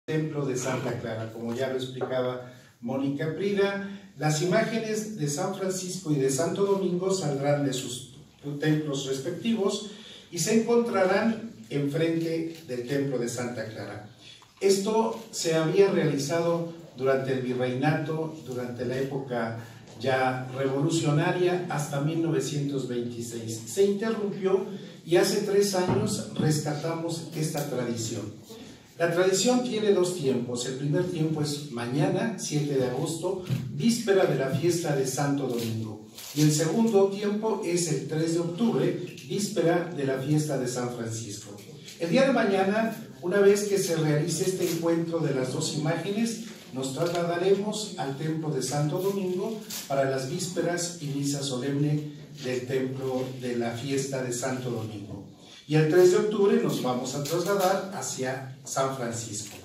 Templo de Santa Clara, como ya lo explicaba Mónica Prida. Las imágenes de San Francisco y de Santo Domingo saldrán de sus templos respectivos y se encontrarán enfrente del Templo de Santa Clara. Esto se había realizado durante el virreinato, durante la época ya revolucionaria, hasta 1926. Se interrumpió y hace 3 años rescatamos esta tradición. La tradición tiene 2 tiempos. El primer tiempo es mañana, 7 de agosto, víspera de la fiesta de Santo Domingo. Y el segundo tiempo es el 3 de octubre, víspera de la fiesta de San Francisco. El día de mañana, una vez que se realice este encuentro de las 2 imágenes, nos trasladaremos al Templo de Santo Domingo para las vísperas y misa solemne del Templo de la fiesta de Santo Domingo. Y el 3 de octubre nos vamos a trasladar hacia San Francisco.